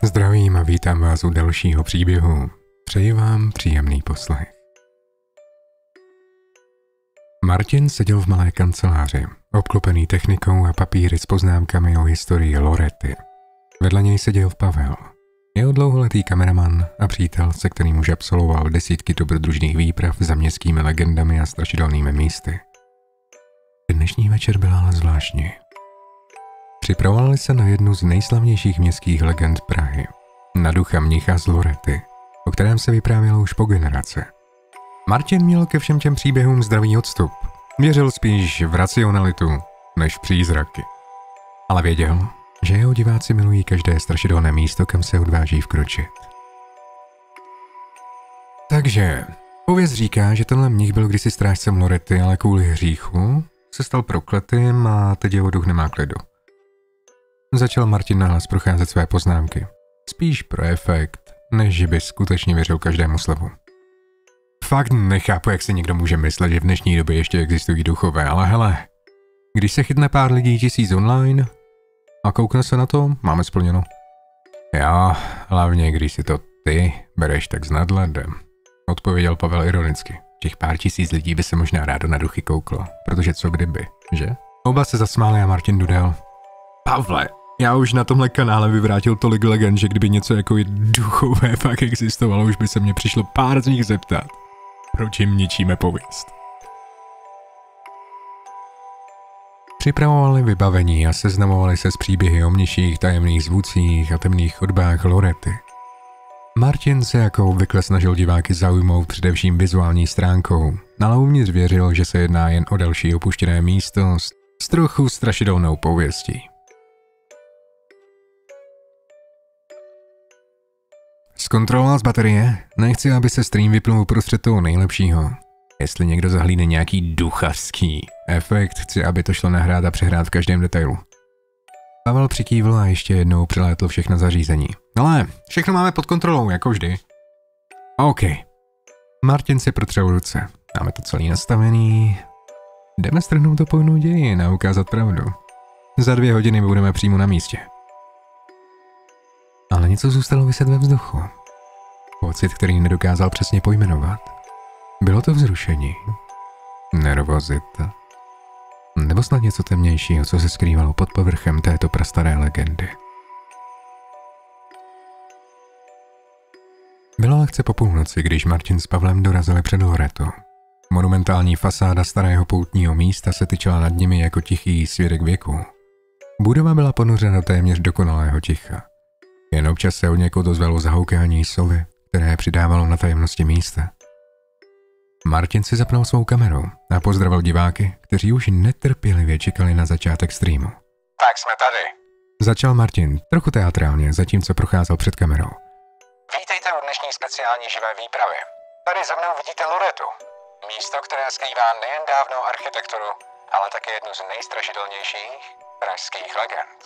Zdravím a vítám vás u dalšího příběhu. Přeji vám příjemný poslech. Martin seděl v malé kanceláři, obklopený technikou a papíry s poznámkami o historii Lorety. Vedle něj seděl Pavel. Jeho dlouholetý kameraman a přítel, se kterým už absolvoval desítky dobrodružných výprav za městskými legendami a strašidelnými místy. Dnešní večer byl ale zvláštní. Připravovali se na jednu z nejslavnějších městských legend Prahy, na ducha mnicha z Lorety, o kterém se vyprávělo už po generace. Martin měl ke všem těm příběhům zdravý odstup. Věřil spíš v racionalitu, než v přízraky. Ale věděl, že jeho diváci milují každé strašidelné místo, kam se odváží vkročit. Takže, pověst říká, že tenhle mnich byl kdysi strážcem Lorety, ale kvůli hříchu se stal prokletým a teď jeho duch nemá klidu. Začal Martin nahlas procházet své poznámky. Spíš pro efekt, než že by skutečně věřil každému slovu. Fakt nechápu, jak si někdo může myslet, že v dnešní době ještě existují duchové, ale hele, když se chytne pár lidí 1000 online a koukne se na to, máme splněno. Já, hlavně když si to ty bereš tak s nadhledem, odpověděl Pavel ironicky. Těch pár tisíc lidí by se možná rádo na duchy kouklo, protože co kdyby, že? Oba se zasmáli a Martin dodal. Pavle, já už na tomhle kanále vyvrátil tolik legend, že kdyby něco jako duchové fakt existovalo, už by se mě přišlo pár z nich zeptat. Proč jim ničíme pověst? Připravovali vybavení a seznamovali se s příběhy o mniších, tajemných zvůcích a temných chodbách Lorety. Martin se jako obvykle snažil diváky zaujmout především vizuální stránkou, ale uvnitř věřil, že se jedná jen o další opuštěné místo s trochu strašidelnou pověstí. Zkontroloval z baterie, nechci, aby se stream vypnul uprostřed toho nejlepšího. Jestli někdo zahlídne nějaký duchařský efekt, chci, aby to šlo nahrát a přehrát v každém detailu. Pavel přikývl a ještě jednou přelétl všechna zařízení. Ale všechno máme pod kontrolou, jako vždy. OK. Martin si protřel ruce. Máme to celý nastavený. Jdeme strhnout to pojnou dějin a ukázat pravdu. Za 2 hodiny budeme přímo na místě. Ale něco zůstalo viset ve vzduchu. Pocit, který nedokázal přesně pojmenovat. Bylo to vzrušení, nervozita, nebo snad něco temnějšího, co se skrývalo pod povrchem této prastaré legendy. Bylo lehce po půlnoci, když Martin s Pavlem dorazili před Loretu. Monumentální fasáda starého poutního místa se tyčela nad nimi jako tichý svědek věku. Budova byla ponořena do téměř dokonalého ticha. Jen občas se od někud ozvalo zahoukání sovy, které přidávalo na tajemnosti místa. Martin si zapnul svou kameru a pozdravil diváky, kteří už netrpělivě čekali na začátek streamu. Tak jsme tady. Začal Martin, trochu teatrálně, zatímco procházel před kamerou. Vítejte u dnešní speciální živé výpravy. Tady za mnou vidíte Loretu. Místo, které skrývá nejen dávnou architekturu, ale také jednu z nejstrašidelnějších pražských legend.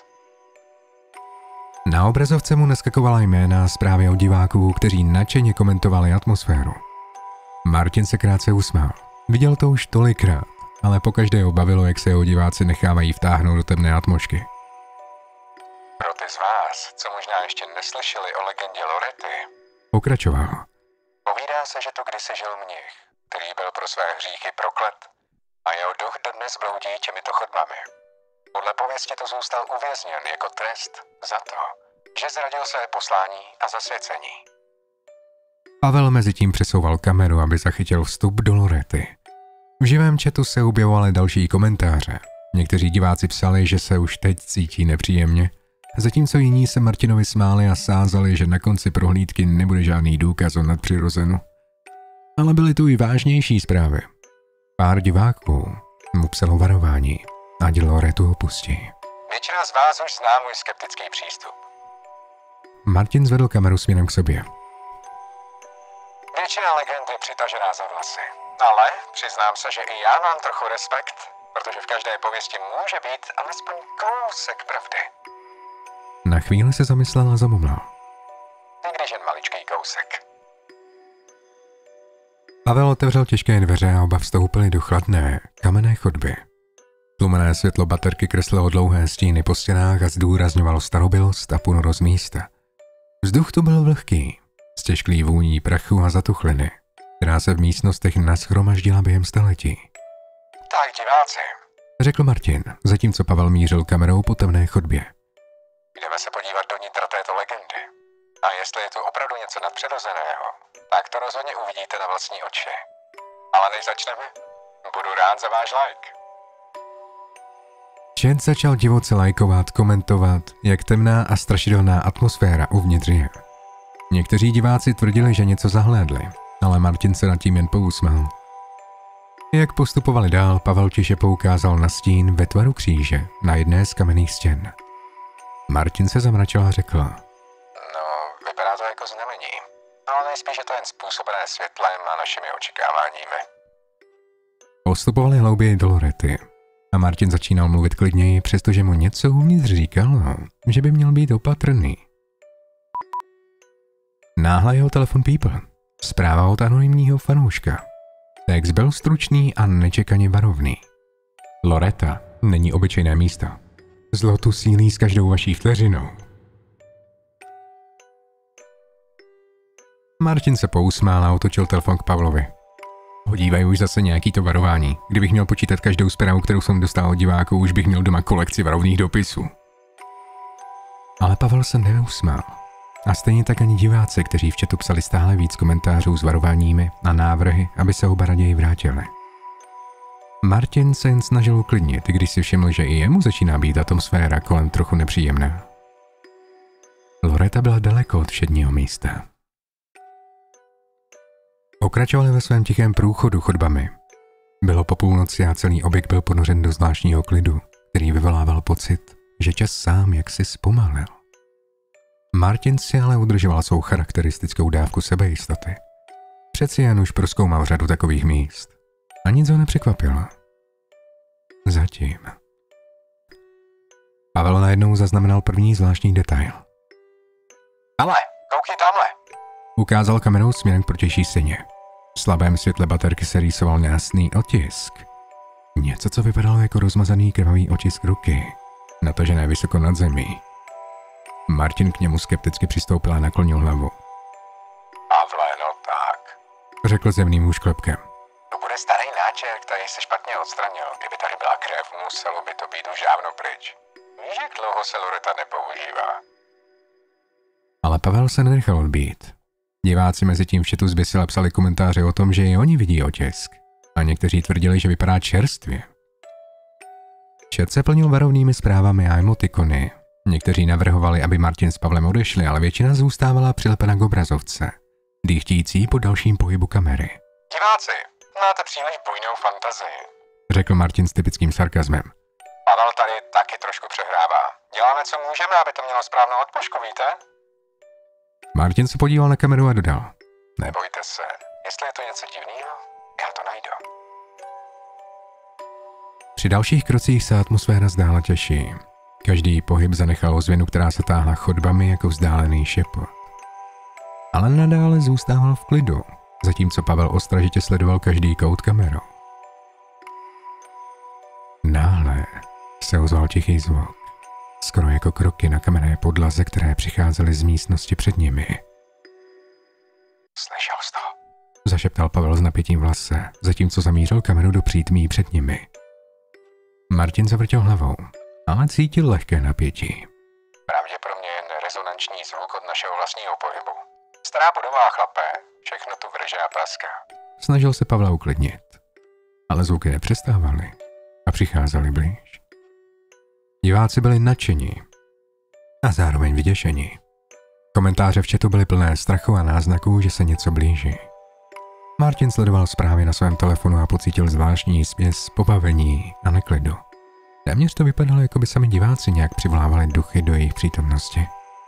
Na obrazovce mu naskakovala jména a zprávy od diváků, kteří nadšeně komentovali atmosféru. Martin se krátce usmál. Viděl to už tolikrát, ale pokaždé ho bavilo, jak se jeho diváci nechávají vtáhnout do temné atmosféry. Pro ty z vás, co možná ještě neslyšeli o legendě Lorety, pokračoval. Povídá se, že tu kdysi žil mnich, který byl pro své hříchy proklet a jeho duch dodnes bloudí těmito chodbami. Podle pověsti to zůstal uvězněn jako trest za to, že zradil své poslání a zasvěcení. Pavel mezitím přesouval kameru, aby zachytil vstup do Lorety. V živém chatu se objevovaly další komentáře. Někteří diváci psali, že se už teď cítí nepříjemně, zatímco jiní se Martinovi smáli a sázali, že na konci prohlídky nebude žádný důkaz o nadpřirozenu. Ale byly tu i vážnější zprávy. Pár diváků mu psalo varování, ať Loretu opustí. Většina z vás už zná můj skeptický přístup. Martin zvedl kameru směrem k sobě. Většina legend je přitažená za vlasy. Ale přiznám se, že i já mám trochu respekt, protože v každé pověsti může být alespoň kousek pravdy. Na chvíli se zamyslela a zamumlal. I když jen maličký kousek. Pavel otevřel těžké dveře a oba vstoupili do chladné, kamenné chodby. Tlumené světlo baterky kreslilo dlouhé stíny po stěnách a zdůrazňovalo starobilost a ponorost místa. Vzduch tu byl vlhký, stěžklý vůní prachu a zatuchliny, která se v místnostech nashromaždila během staletí. Tak diváci, Řekl Martin, zatímco Pavel mířil kamerou po temné chodbě. jdeme se podívat do nitra této legendy. A jestli je tu opravdu něco nadpřirozeného, tak to rozhodně uvidíte na vlastní oči. Ale než začneme, budu rád za váš like. Chat začal divoce lajkovat, komentovat, jak temná a strašidelná atmosféra uvnitř je. Někteří diváci tvrdili, že něco zahlédli, ale Martin se nad tím jen pousmál. Jak postupovali dál, Pavel tiše poukázal na stín ve tvaru kříže na jedné z kamenných stěn. Martin se zamračil a řekl: No, vypadá to jako znamení, ale nejspíš je to jen způsobené světlem a našimi očekáváními. Postupovali hlouběji do Lorety a Martin začínal mluvit klidněji, přestože mu něco uvnitř říkalo, že by měl být opatrný. Náhle jeho telefon pípl. Zpráva od anonymního fanouška. Text byl stručný a nečekaně varovný. Loreta není obyčejné místo. Zlo tu sílí s každou vaší vteřinou. Martin se pousmál a otočil telefon k Pavlovi. Podívaj, už zase nějaký to varování. Kdybych měl počítat každou zprávu, kterou jsem dostal od diváků, už bych měl doma kolekci varovných dopisů. Ale Pavel se neusmál. A stejně tak ani diváci, kteří v chatu psali stále víc komentářů s varováními a návrhy, aby se oba raději vrátili. Martin se jen snažil uklidnit, když si všiml, že i jemu začíná být atmosféra kolem trochu nepříjemná. Loreta byla daleko od všedního místa. Pokračovali ve svém tichém průchodu chodbami. Bylo po půlnoci a celý objekt byl ponořen do zvláštního klidu, který vyvolával pocit, že čas sám jaksi zpomalil. Martin si ale udržoval svou charakteristickou dávku sebejistoty. Přeci jen už prozkoumal řadu takových míst. A nic ho nepřekvapilo. Zatím. Pavel najednou zaznamenal první zvláštní detail. Ale, koukni tamhle. Ukázal kamerou směrem k protější stěně. V slabém světle baterky se rýsoval nejasný otisk. Něco, co vypadalo jako rozmazaný krvavý otisk ruky, natažené vysoko nad zemí. Martin k němu skepticky přistoupil a naklonil hlavu. Pavle, no tak. Řekl zemným úšklepkem. To bude starý náčer, který se špatně odstranil. Kdyby tady byla krev, muselo by to být už dávno pryč. Víš, jak dlouho se Loreta nepoužívá? Ale Pavel se nenechal odbít. Diváci mezi tím v chatu zběsile psali komentáře o tom, že i oni vidí otisk. A někteří tvrdili, že vypadá čerstvě. Chat se plnil varovnými zprávami a emotikony. Někteří navrhovali, aby Martin s Pavlem odešli, ale většina zůstávala přilepena k obrazovce, dýchtící po dalším pohybu kamery. Diváci, máte příliš bujnou fantazii. Řekl Martin s typickým sarkazmem. Pavel tady taky trošku přehrává. Děláme, co můžeme, aby to mělo správnou odpočku, víte? Martin se podíval na kameru a dodal. Nebojte se, jestli je to něco divného, já to najdu. Při dalších krocích se atmosféra zdála těžší. Každý pohyb zanechal ozvěnu, která se táhla chodbami jako vzdálený šepot. Ale nadále zůstával v klidu, zatímco Pavel ostražitě sledoval každý kout kamerou. Náhle se ozval tichý zvuk, skoro jako kroky na kamenné podlaze, které přicházely z místnosti před nimi. Slyšel jsi to? Zašeptal Pavel s napětím v hlase, zatímco zamířil kameru do přítmí před nimi. Martin zavrtěl hlavou, ale cítil lehké napětí. Pravděpodobně jen rezonanční zvuk od našeho vlastního pohybu. Stará budová, chlapé, všechno tu vrže a praská. Snažil se Pavla uklidnit, ale zvuky nepřestávaly a přicházely blíž. Diváci byli nadšení a zároveň vyděšení. Komentáře v chatu byly plné strachu a náznaků, že se něco blíží. Martin sledoval zprávy na svém telefonu a pocítil zvláštní směs pobavení a neklidu. Téměř to vypadalo, jako by sami diváci nějak přivolávali duchy do jejich přítomnosti.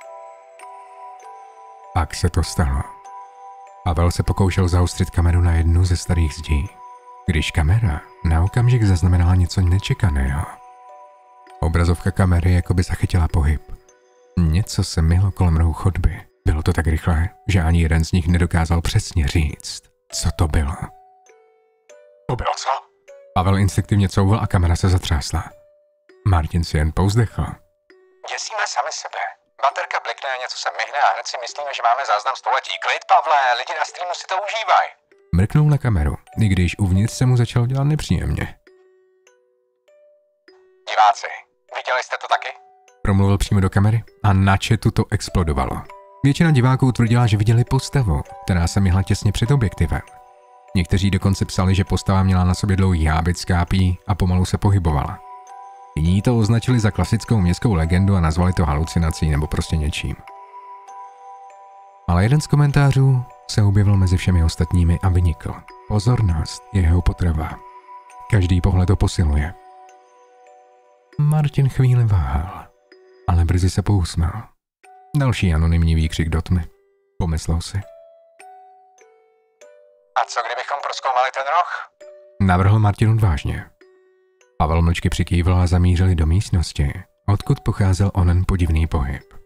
Pak se to stalo. Pavel se pokoušel zaostřit kameru na jednu ze starých zdí, když kamera na okamžik zaznamenala něco nečekaného. Obrazovka kamery jako by zachytila pohyb. Něco se myhlo kolem rohu chodby. Bylo to tak rychle, že ani jeden z nich nedokázal přesně říct, co to bylo. To bylo co? Pavel instinktivně couvl a kamera se zatřásla. Martin si jen povzdechl. Děsíme sami sebe. Baterka blikne a něco se myhne a hned si myslíme, že máme záznam století. Klid, Pavle, lidi na streamu si to užívají. Mrknul na kameru, i když uvnitř se mu začalo dělat nepříjemně. Diváci, viděli jste to taky? Promluvil přímo do kamery a na chatu to explodovalo. Většina diváků tvrdila, že viděli postavu, která se myhla těsně před objektivem. Někteří dokonce psali, že postava měla na sobě dlouhý hábit z kápí a pomalu se pohybovala. Jiní to označili za klasickou městskou legendu a nazvali to halucinací nebo prostě něčím. Ale jeden z komentářů se objevil mezi všemi ostatními a vynikl. Pozornost je jeho potrava. Každý pohled to posiluje. Martin chvíli váhal, ale brzy se pousmál. Další anonymní výkřik do tmy. Pomyslel si. A co kdybychom prozkoumali ten roh? Navrhl Martin odvážně. Pavel mlčky přikývl a zamířili do místnosti, odkud pocházel onen podivný pohyb.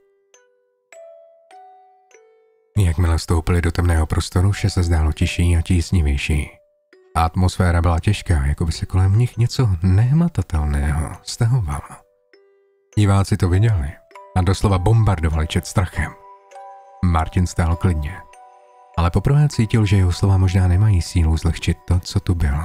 Jakmile vstoupili do temného prostoru, vše se zdálo tišší a tísnivější. Atmosféra byla těžká, jako by se kolem nich něco nehmatatelného stahovalo. Diváci to viděli a doslova bombardovali chat strachem. Martin stál klidně, ale poprvé cítil, že jeho slova možná nemají sílu zlehčit to, co tu bylo.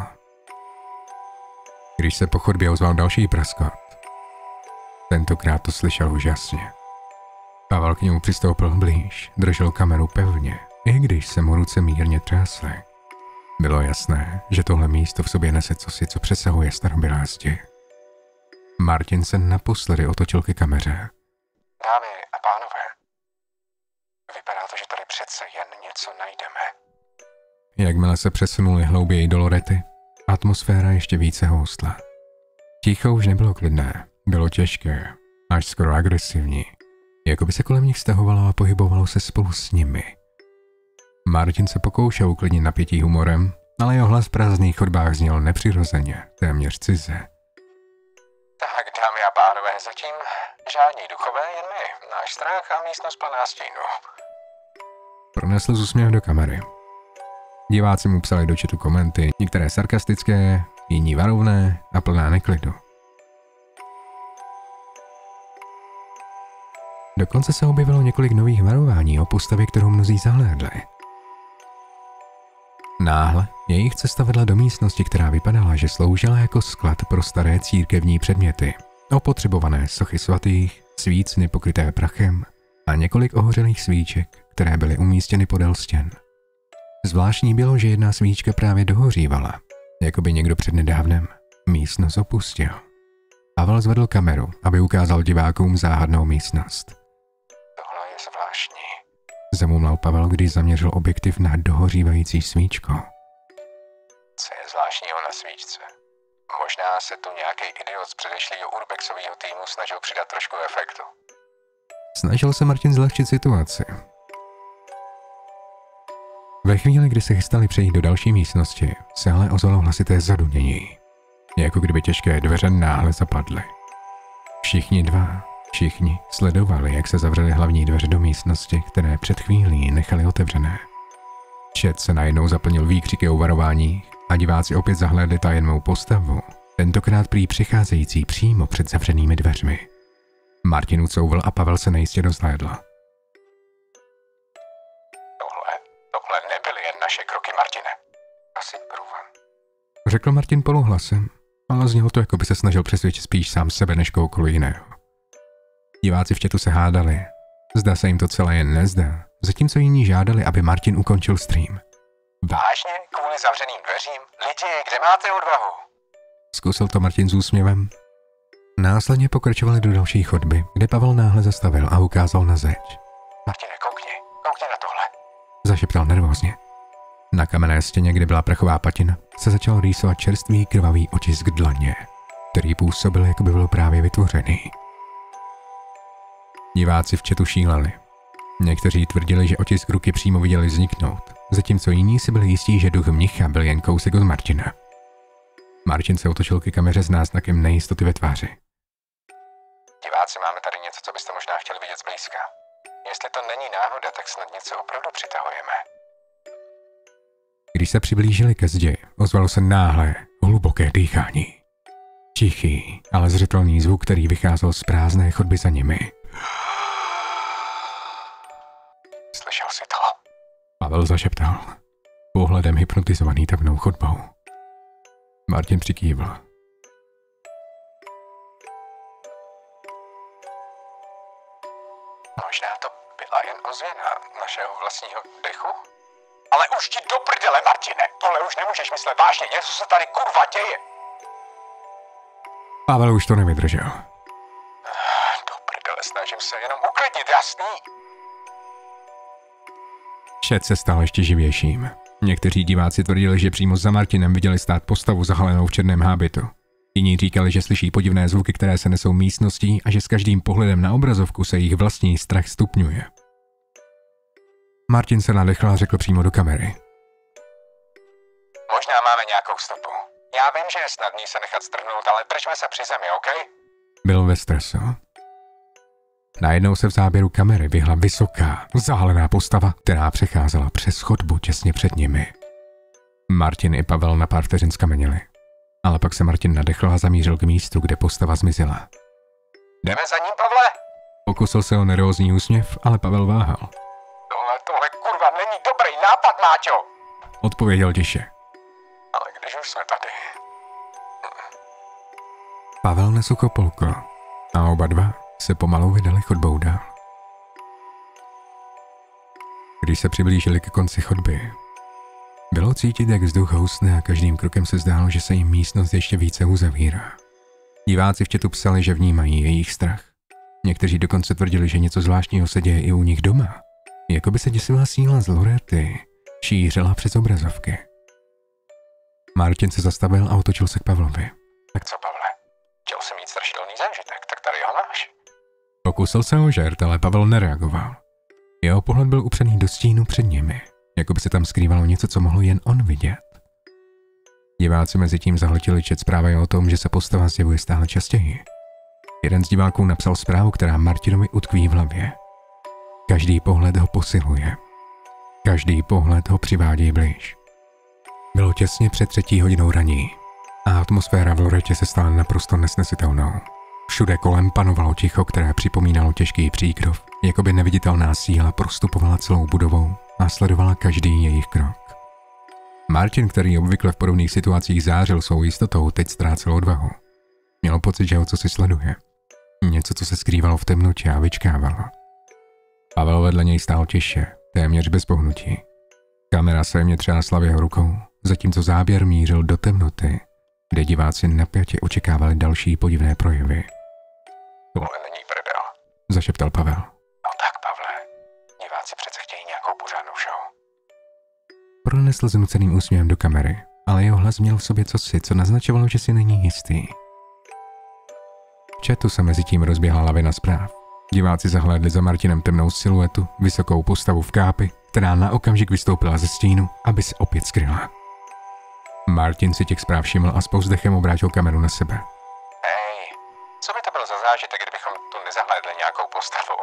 Když se po chodbě ozval další praskot, tentokrát to slyšel úžasně. Pavel k němu přistoupil blíž, držel kameru pevně, i když se mu ruce mírně třásly. Bylo jasné, že tohle místo v sobě nese cosi, co přesahuje starobylé zdi. Martin se naposledy otočil ke kameře. Dámy a pánové, vypadá to, že tady přece jen něco najdeme. Jakmile se přesunuli hlouběji do Lorety, atmosféra ještě více houstla. Ticho už nebylo klidné, bylo těžké, až skoro agresivní. Jako by se kolem nich stahovalo a pohybovalo se spolu s nimi. Martin se pokoušel uklidnit napětí humorem, ale jeho hlas v prázdných chodbách zněl nepřirozeně, téměř cize. Tak, dámy a pánové, zatím žádní duchové, jen my, náš strach a místnost plná stínu. Pronesl z úsměv do kamery. Diváci mu psali do chatu komenty, některé sarkastické, jiní varovné a plná neklidu. Dokonce se objevilo několik nových varování o postavě, kterou mnozí zahlédli. Náhle jejich cesta vedla do místnosti, která vypadala, že sloužila jako sklad pro staré církevní předměty, opotřebované sochy svatých, svícny pokryté prachem a několik ohořelých svíček, které byly umístěny podél stěn. Zvláštní bylo, že jedna svíčka právě dohořívala, jako by někdo přednedávnem místnost opustil. Pavel zvedl kameru, aby ukázal divákům záhadnou místnost. Tohle je zvláštní. Zamumlal Pavel, když zaměřil objektiv na dohořívající svíčko. Co je zvláštního na svíčce? Možná se tu nějaký idiot z předešlého urbexového týmu snažil přidat trošku efektu. Snažil se Martin zlehčit situaci. Ve chvíli, kdy se chystali přejít do další místnosti, se ale ozvalo hlasité zadunění. Jako kdyby těžké dveře náhle zapadly. Všichni sledovali, jak se zavřely hlavní dveře do místnosti, které před chvílí nechali otevřené. Chat se najednou zaplnil výkřiky o varování a diváci opět zahlédli tajemnou postavu, tentokrát prý přicházející přímo před zavřenými dveřmi. Martin ucouvl a Pavel se nejistě rozhlédl. Tohle nebyly jen naše kroky, Martine. Asi průvan. Řekl Martin poluhlasem, ale znělo to, jako by se snažil přesvědčit spíš sám sebe než kohokoliv jiného. Diváci v chatu se hádali. Zdá se jim to celé jen nezdá, zatímco jiní žádali, aby Martin ukončil stream. Vážně? Kvůli zavřeným dveřím? Lidi, kde máte odvahu? Zkusil to Martin s úsměvem. Následně pokračovali do další chodby, kde Pavel náhle zastavil a ukázal na zeď. Martine, koukni na tohle. Zašeptal nervózně. Na kamenné stěně, kde byla prachová patina, se začal rýsovat čerstvý krvavý otisk dlaně, který působil, jako by byl právě vytvořený. Diváci v chatu šíleli. Někteří tvrdili, že otisk ruky přímo viděli vzniknout, zatímco jiní si byli jistí, že duch mnicha byl jen kousek od Martina. Martin se otočil ke kameře s náznakem nejistoty ve tváři. Diváci, máme tady něco, co byste možná chtěli vidět zblízka. Jestli to není náhoda, tak snad něco opravdu přitahujeme. Když se přiblížili ke zdi, ozvalo se náhle hluboké dýchání. Tichý, ale zřetelný zvuk, který vycházel z prázdné chodby za nimi. Pavel zašeptal, pohledem hypnotizovaný temnou chodbou. Martin přikývl. Možná to byla jen ozvěna našeho vlastního dechu? Ale už ti do prdele, Martine! Tohle už nemůžeš myslet vážně, něco se tady kurva děje! Pavel už to nevydržel. Do prdele, snažím se jenom uklidnit, jasný? Chat se stal ještě živějším. Někteří diváci tvrdili, že přímo za Martinem viděli stát postavu zahalenou v černém hábitu. Jiní říkali, že slyší podivné zvuky, které se nesou místností a že s každým pohledem na obrazovku se jejich vlastní strach stupňuje. Martin se nadechl a řekl přímo do kamery. Možná máme nějakou stopu. Já vím, že je snadný se nechat strhnout, ale držme se při zemi, OK? Byl ve stresu. Najednou se v záběru kamery vyhla vysoká, zahalená postava, která přecházela přes chodbu těsně před nimi. Martin i Pavel na pár vteřin skamenili. Ale pak se Martin nadechl a zamířil k místu, kde postava zmizela. Jdeme za ním, Pavle? Pokusil se o nervózní úsměv, ale Pavel váhal. Tohle kurva není dobrý nápad, Máťo! Odpověděl tiše. Ale když už jsme tady... Pavel nesucho polkl a oba dva se pomalu vydali chodbou dál. Když se přiblížili ke konci chodby, bylo cítit, jak vzduch housne a každým krokem se zdálo, že se jim místnost ještě více uzavírá. Diváci v chatu psali, že vnímají jejich strach. Někteří dokonce tvrdili, že něco zvláštního se děje i u nich doma. Jako by se děsivá síla z Lorety šířila přes obrazovky. Martin se zastavil a otočil se k Pavlovi. Tak co, Pavle? Chtěl jsem mít strašidelný zážitek, tak tady ho máš. Pokusil se o žert, ale Pavel nereagoval. Jeho pohled byl upřený do stínu před nimi, jako by se tam skrývalo něco, co mohl jen on vidět. Diváci mezi tím zahltili chat zprávy o tom, že se postava zjevuje stále častěji. Jeden z diváků napsal zprávu, která Martinovi utkví v hlavě. Každý pohled ho posiluje. Každý pohled ho přivádí blíž. Bylo těsně před 3. hodinou raní a atmosféra v Loretě se stala naprosto nesnesitelnou. Všude kolem panovalo ticho, které připomínalo těžký příkrov, jako by neviditelná síla prostupovala celou budovou a sledovala každý jejich krok. Martin, který obvykle v podobných situacích zářil svou jistotou, teď ztrácel odvahu. Měl pocit, že ho co si sleduje. Něco, co se skrývalo v temnotě a vyčkávalo. Pavel vedle něj stál tiše, téměř bez pohnutí. Kamera se jemně třásla v jeho rukou, zatímco záběr mířil do temnoty, kde diváci napjatě očekávali další podivné projevy. Tohle není prdel, zašeptal Pavel. No tak, Pavle, diváci přece chtějí nějakou pořádnou show. Pronesl znuceným úsměvem do kamery, ale jeho hlas měl v sobě cosi, co naznačovalo, že si není jistý. V chatu se mezi tím rozběhla lavina zpráv. Diváci zahlédli za Martinem temnou siluetu, vysokou postavu v kápi, která na okamžik vystoupila ze stínu, aby se opět skryla. Martin si těch zpráv všiml a s povzdechem obrátil kameru na sebe. Hej, co by to byl za zážitek, kdybychom tu nezahlédli nějakou postavu?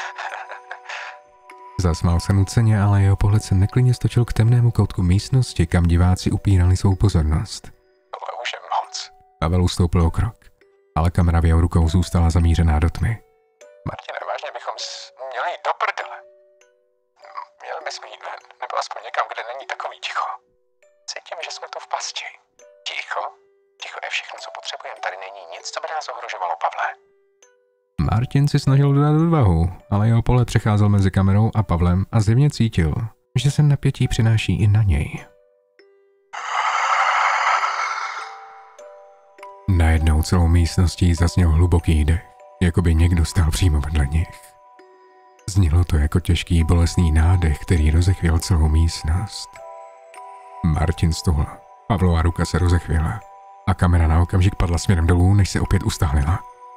Zasmál se nuceně, ale jeho pohled se neklidně stočil k temnému koutku místnosti, kam diváci upírali svou pozornost. Tohle už je moc. Pavel ustoupil o krok, ale kamera v jeho rukou zůstala zamířená do tmy. Martine, vážně bychom měli jít do prdele. Měli bychom jít ven, nebo aspoň někam, kde není takový ticho. Cítím, že jsme tu v pasti. Ticho? Ticho je všechno, co potřebujeme. Tady není nic, co by nás ohrožovalo, Pavle. Martin si snažil dodat odvahu, ale jeho pohled přecházel mezi kamerou a Pavlem a zjevně cítil, že se napětí přináší i na něj. Najednou celou místností zazněl hluboký dech, jako by někdo stál přímo vedle nich. Znělo to jako těžký bolestný nádech, který rozechvěl celou místnost. Martin stuhl, Pavlova ruka se rozechvěla a kamera na okamžik padla směrem dolů, než se opět ustálila.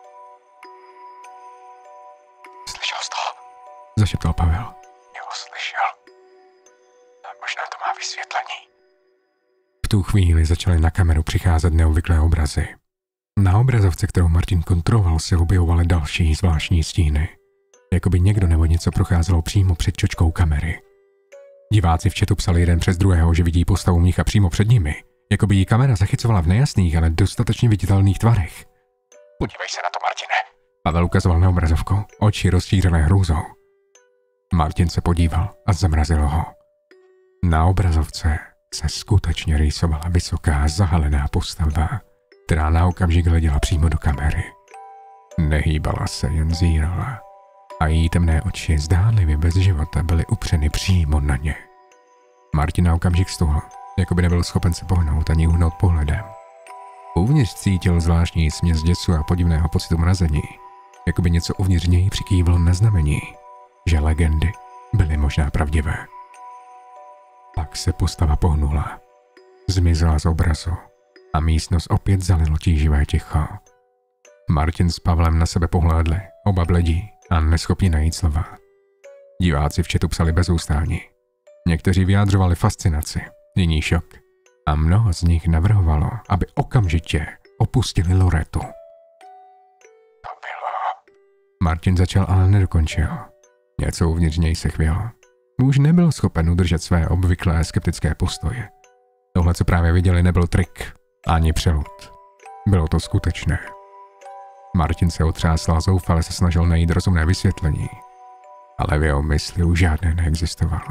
Slyšel jsi to? Zašeptal Pavel. Jo, slyšel. A možná to má vysvětlení. V tu chvíli začaly na kameru přicházet neobvyklé obrazy. Na obrazovce, kterou Martin kontroloval, se objevovaly další zvláštní stíny. Jakoby někdo nebo něco procházelo přímo před čočkou kamery. Diváci v chatu psali jeden přes druhého, že vidí postavu mnicha přímo před nimi, jakoby ji kamera zachycovala v nejasných, ale dostatečně viditelných tvarech. Podívej se na to, Martine. Pavel ukazoval na obrazovku, oči rozšířené hrůzou. Martin se podíval a zamrazilo ho. Na obrazovce se skutečně rýsovala vysoká zahalená postava, která na okamžik hleděla přímo do kamery. Nehýbala se, jen zírala a její temné oči zdánlivě bez života byly upřeny přímo na ně. Martin na okamžik stuhl, jako by nebyl schopen se pohnout ani uhnout pohledem. Uvnitř cítil zvláštní směs děsu a podivného pocitu mrazení, jako by něco uvnitř něj přikývlo na znamení, že legendy byly možná pravdivé. Pak se postava pohnula, zmizela z obrazu a místnost opět zalilo tíživé ticho. Martin s Pavlem na sebe pohlédli, oba bledí a neschopni najít slova. Diváci v chatu psali bez ústání. Někteří vyjádřovali fascinaci, jiný šok a mnoho z nich navrhovalo, aby okamžitě opustili Loretu. To bylo. Martin začal, ale nedokončil. Něco uvnitř něj se chvělo. Už nebyl schopen udržet své obvyklé skeptické postoje. Tohle, co právě viděli, nebyl trik, ani přelud. Bylo to skutečné. Martin se otřásl a zoufale se snažil najít rozumné vysvětlení, ale v jeho mysli už žádné neexistovalo.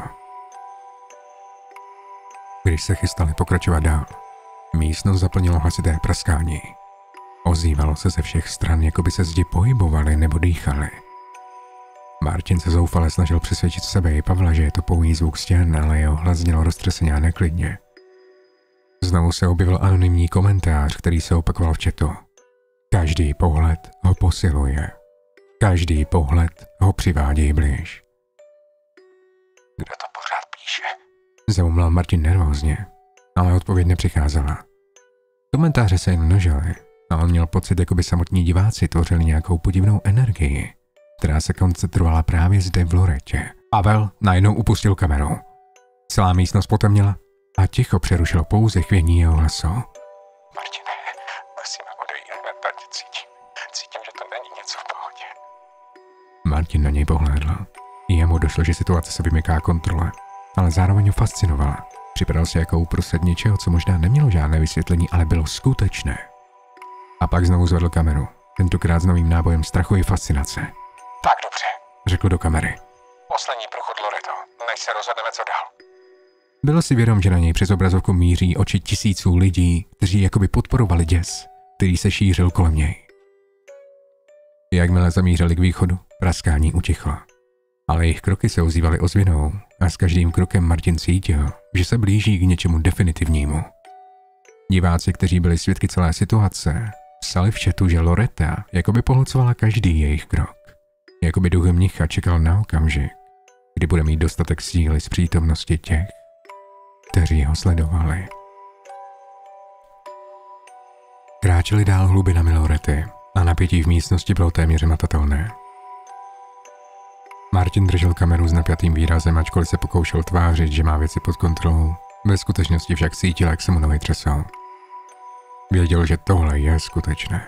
Když se chystali pokračovat dál, místnost zaplnilo hlasité praskání. Ozývalo se ze všech stran, jako by se zdi pohybovaly nebo dýchaly. Martin se zoufale snažil přesvědčit sebe i Pavla, že je to pouhý zvuk stěn, ale jeho hlas zněl roztřeseně a neklidně. Znovu se objevil anonymní komentář, který se opakoval v chatu. Každý pohled ho posiluje. Každý pohled ho přivádí blíž. Kdo to pořád píše? Zaumlal Martin nervózně, ale odpověď nepřicházela. Komentáře se jen množily a on měl pocit, jako by samotní diváci tvořili nějakou podivnou energii, která se koncentrovala právě zde v Loretě. Pavel najednou upustil kameru. Celá místnost potemněla a ticho přerušilo pouze chvění jeho hlasu. Martine, musíme odejít, hned cítím, že to není něco v pohodě. Martin na něj pohlédl. Jemu došlo, že situace se vymyká kontrole, ale zároveň ho fascinovala. Připadal se jako uprostřed něčeho, co možná nemělo žádné vysvětlení, ale bylo skutečné. A pak znovu zvedl kameru, tentokrát s novým nábojem strachu i fascinace. Tak dobře, Řekl do kamery. poslední průchod Loreto, než se rozhodneme, co dál. Byl si vědom, že na něj přes obrazovku míří oči tisíců lidí, kteří jakoby podporovali děs, který se šířil kolem něj. Jakmile zamířili k východu, praskání utichlo. Ale jejich kroky se ozývaly ozvěnou a s každým krokem Martin cítil, že se blíží k něčemu definitivnímu. Diváci, kteří byli svědky celé situace, psali v chatu, že Loreta jakoby pohlcovala každý jejich krok. Jakoby duch mnicha čekal na okamžik, kdy bude mít dostatek síly z přítomnosti těch, kteří ho sledovali. Kráčeli dál hlubinami Lorety a napětí v místnosti bylo téměř hmatatelné. Martin držel kameru s napjatým výrazem, ačkoliv se pokoušel tvářit, že má věci pod kontrolou. Ve skutečnosti však cítil, jak se mu nohy třesou. Věděl, že tohle je skutečné.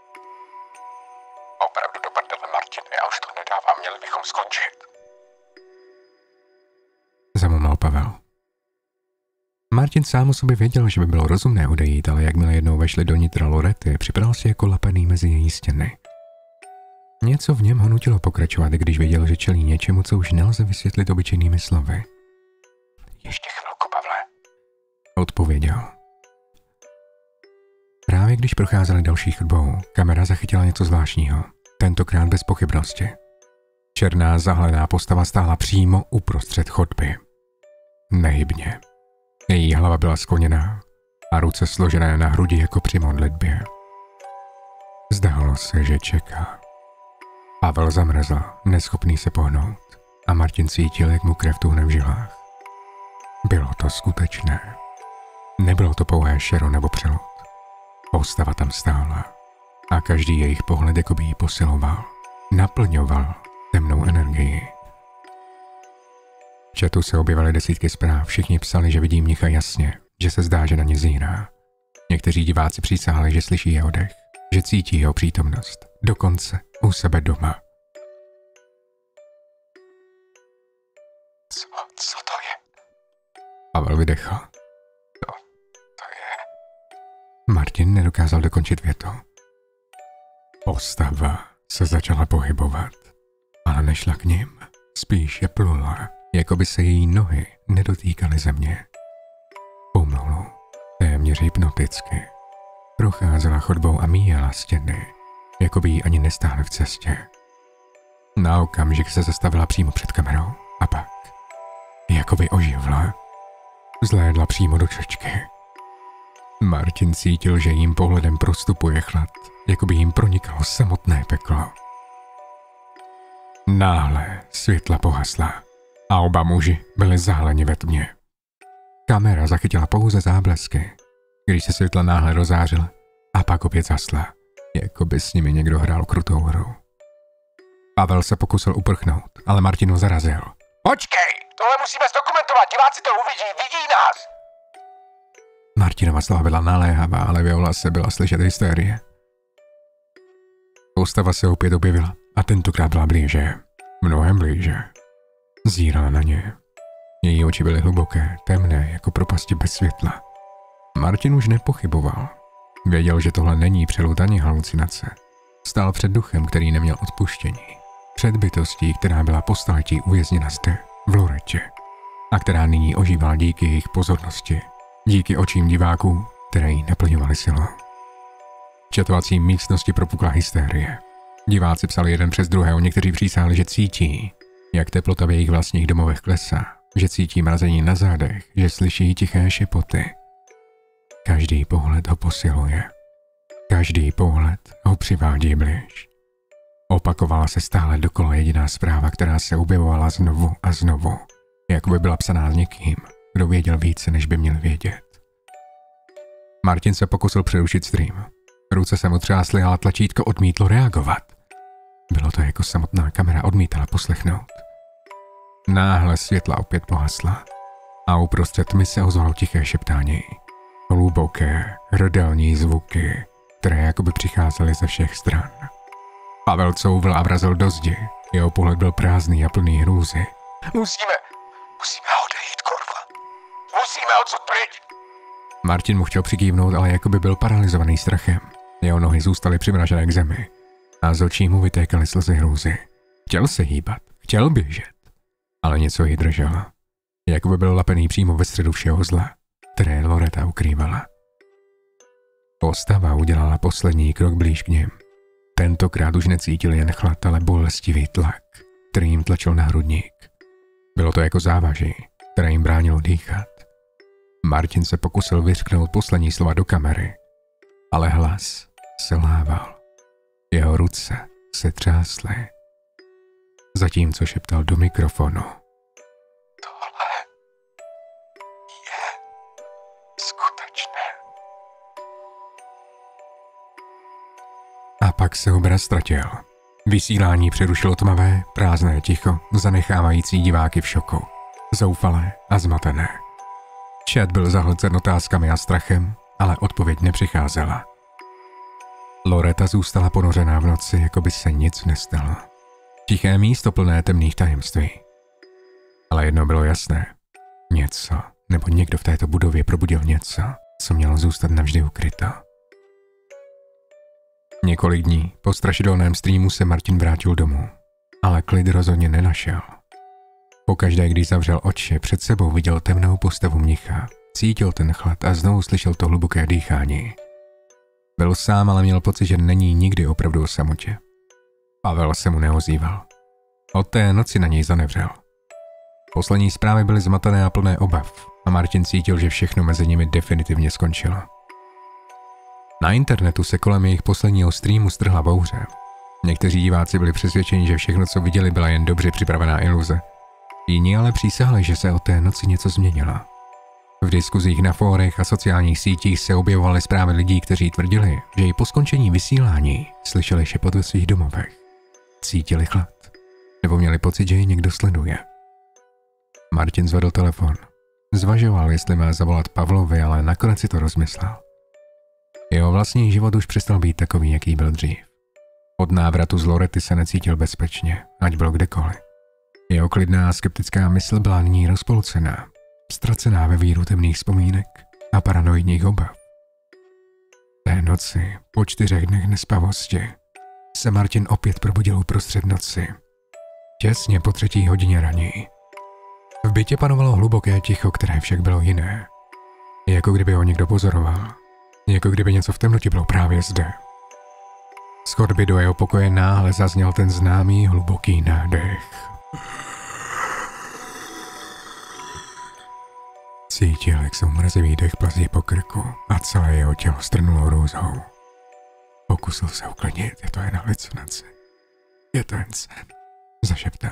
Opravdu do prdele, Martin, já už to nedávám, měli bychom skončit. Zamumlal Pavel. Martin sám o sobě věděl, že by bylo rozumné odejít, ale jakmile jednou vešli do nitra Lorety, připadal si jako lapaný mezi její stěny. Něco v něm ho nutilo pokračovat, když věděl, že čelí něčemu, co už nelze vysvětlit obyčejnými slovy. Ještě chvilku, Pavle. Odpověděl. Právě když procházeli další chodbou, kamera zachytila něco zvláštního, tentokrát bez pochybnosti. Černá zahalená postava stála přímo uprostřed chodby. Nehybně. Její hlava byla skloněná a ruce složené na hrudi jako při modlitbě. Zdálo se, že čeká. Pavel zamrzl, neschopný se pohnout, a Martin cítil, jak mu krev tuhne v žilách. Bylo to skutečné. Nebylo to pouhé šero nebo přelud. Postava tam stála a každý jejich pohled jakoby ji posiloval, naplňoval temnou energii. V chatu se objevily desítky zpráv, všichni psali, že vidí mnicha jasně, že se zdá, že na ně zírá. Někteří diváci přísahali, že slyší jeho dech, že cítí jeho přítomnost, dokonce u sebe doma. Co to je? Pavel vydechl. To je... Martin nedokázal dokončit větu. Postava se začala pohybovat, ale nešla k nim, spíš je plula. jako by se její nohy nedotýkaly země. Pomalu, téměř hypnoticky, procházela chodbou a míjela stěny, jako by jí ani nestály v cestě. Na okamžik se zastavila přímo před kamerou a pak, jako by oživla, zhlédla přímo do čočky. Martin cítil, že jím pohledem prostupuje chlad, jako by jim pronikalo samotné peklo. Náhle světla pohasla a oba muži byli záleni ve tmě. Kamera zachytila pouze záblesky, když se světla náhle rozářila a pak opět zasla, jako by s nimi někdo hrál krutou hru. Pavel se pokusil uprchnout, ale Martin ho zarazil. Počkej, tohle musíme zdokumentovat, diváci to uvidí, vidí nás! Martinova slova byla naléhavá, ale v jeho hlase byla slyšet hysterie. Postava se opět objevila a tentokrát byla blíže, mnohem blíže. Zírala na ně. Její oči byly hluboké, temné, jako propasti bez světla. Martin už nepochyboval. Věděl, že tohle není přelud ani halucinace. Stál před duchem, který neměl odpuštění. Před bytostí, která byla po staletí uvězněna zde, v Loretě. A která nyní ožívala díky jejich pozornosti. Díky očím diváků, které jí naplňovaly silou. V četovací místnosti propukla hysterie. Diváci psali jeden přes druhého, někteří přísáhli, že cítí, jak teplota v jejich vlastních domovech klesá, že cítí mrazení na zádech, že slyší tiché šepoty. Každý pohled ho posiluje. Každý pohled ho přivádí blíž. Opakovala se stále dokola jediná zpráva, která se objevovala znovu a znovu, jako by byla psaná někým, kdo věděl více, než by měl vědět. Martin se pokusil přerušit stream. Ruce se mu třásly, ale tlačítko odmítlo reagovat. Bylo to, jako samotná kamera odmítala poslechnout. Náhle světla opět pohasla a uprostřed tmy se ozvalo tiché šeptání. Hluboké, hrdelní zvuky, které jakoby přicházely ze všech stran. Pavel couvl a vrazil do zdi. Jeho pohled byl prázdný a plný hrůzy. Musíme odejít, kurva. Musíme odsud pryč. Martin mu chtěl přikývnout, ale jakoby byl paralyzovaný strachem. Jeho nohy zůstaly přimražené k zemi a z očí mu vytékaly slzy hrůzy. Chtěl se hýbat, chtěl běžet, ale něco ji drželo. Jakoby byl lapený přímo ve středu všeho zla, které Loreta ukrývala. Postava udělala poslední krok blíž k nim. Tentokrát už necítil jen chlad, ale bolestivý tlak, který jim tlačil na hrudník. Bylo to jako závaží, které jim bránilo dýchat. Martin se pokusil vyřknout poslední slova do kamery, ale hlas selhával. Jeho ruce se třásly, zatímco šeptal do mikrofonu. Tohle je skutečné. A pak se obraz ztratil. Vysílání přerušilo tmavé, prázdné ticho, zanechávající diváky v šoku, zoufalé a zmatené. Chat byl zahlcen otázkami a strachem, ale odpověď nepřicházela. Loreta zůstala ponořená v noci, jako by se nic nestalo. Tiché místo plné temných tajemství. Ale jedno bylo jasné. Něco, nebo někdo v této budově probudil něco, co mělo zůstat navždy ukryto. Několik dní po strašidelném streamu se Martin vrátil domů, ale klid rozhodně nenašel. Pokaždé, když zavřel oči, před sebou viděl temnou postavu mnicha, cítil ten chlad a znovu slyšel to hluboké dýchání. Byl sám, ale měl pocit, že není nikdy opravdu o samotě. Pavel se mu neozýval. Od té noci na něj zanevřel. Poslední zprávy byly zmatené a plné obav a Martin cítil, že všechno mezi nimi definitivně skončilo. Na internetu se kolem jejich posledního streamu strhla bouře. Někteří diváci byli přesvědčeni, že všechno, co viděli, byla jen dobře připravená iluze. Jiní ale přísahali, že se od té noci něco změnilo. V diskuzích na fórech a sociálních sítích se objevovaly zprávy lidí, kteří tvrdili, že i po skončení vysílání slyšeli šepot ve svých domovech. Cítili chlad, nebo měli pocit, že ji někdo sleduje. Martin zvedl telefon. Zvažoval, jestli má zavolat Pavlovi, ale nakonec si to rozmyslel. Jeho vlastní život už přestal být takový, jaký byl dřív. Od návratu z Lorety se necítil bezpečně, ať byl kdekoliv. Jeho klidná a skeptická mysl byla nyní rozpolcená, ztracená ve víru temných vzpomínek a paranoidních obav. Té noci, po 4 dnech nespavosti, se Martin opět probudil uprostřed noci. Těsně po 3. hodině raní. V bytě panovalo hluboké ticho, které však bylo jiné. Jako kdyby ho někdo pozoroval. Jako kdyby něco v temnotě bylo právě zde. Z chodby do jeho pokoje náhle zazněl ten známý hluboký nádech. Cítil, jak se mu mrazivý dech plazí po krku a celé jeho tělo strnulo hrůzou. Pokusil se uklidnit, je to jen halucinace. Je to jen sen, zašeptal.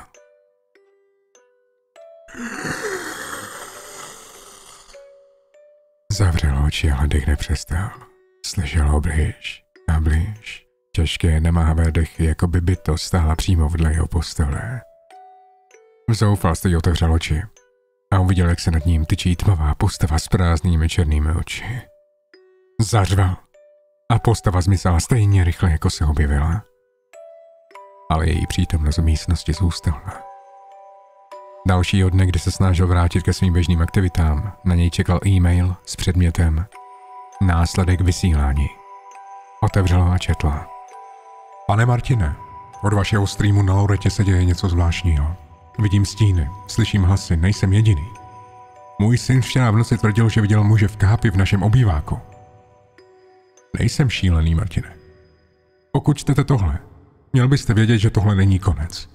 Zavřel oči, ale dech nepřestal. Slyšel ho blíž a blíž. Těžké namáhavé dechy, jako by bytost stála přímo vedle jeho postele. V zoufalství otevřel oči a uviděl, jak se nad ním tyčí tmavá postava s prázdnými černými oči. Zařval a postava zmizela stejně rychle, jako se objevila. Ale její přítomnost v místnosti zůstala. Dalšího dne, kdy se snažil vrátit ke svým běžným aktivitám, na něj čekal e-mail s předmětem Následek vysílání. Otevřel ho a četl. Pane Martine, od vašeho streamu na Loretě se děje něco zvláštního. Vidím stíny, slyším hlasy, nejsem jediný. Můj syn včera v noci tvrdil, že viděl muže v kápi v našem obýváku. Nejsem šílený, Martine. Pokud čtete tohle, měl byste vědět, že tohle není konec.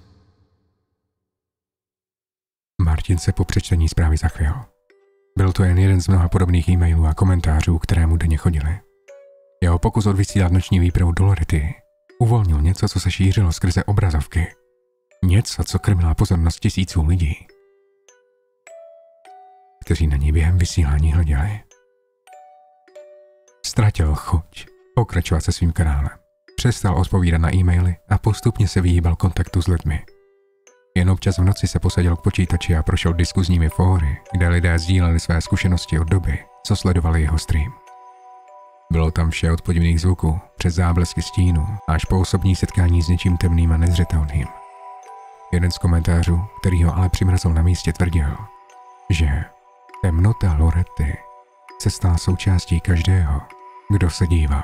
Martin se po přečtení zprávy zachvěl. Byl to jen jeden z mnoha podobných e-mailů a komentářů, které mu denně chodily. Jeho pokus odvysílat noční výpravu do Lorety uvolnil něco, co se šířilo skrze obrazovky. Něco, co krmila pozornost tisíců lidí, kteří na ní během vysílání hleděli. Ztratil chuť pokračovat se svým kanálem. Přestal odpovídat na e-maily a postupně se vyhýbal kontaktu s lidmi. Jen občas v noci se posadil k počítači a prošel diskuzními fóry, kde lidé sdíleli své zkušenosti od doby, co sledovali jeho stream. Bylo tam vše od podivných zvuků, přes záblesky stínů, až po osobní setkání s něčím temným a nezřetelným. Jeden z komentářů, který ho ale přimrazil na místě, tvrdil, že temnota Lorety se stala součástí každého, kdo se díval.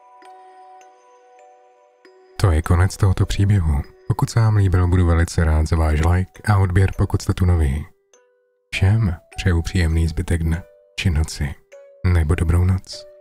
To je konec tohoto příběhu. Pokud se vám líbil, budu velice rád za váš like a odběr, pokud jste tu noví. Všem přeju příjemný zbytek dne, či noci, nebo dobrou noc.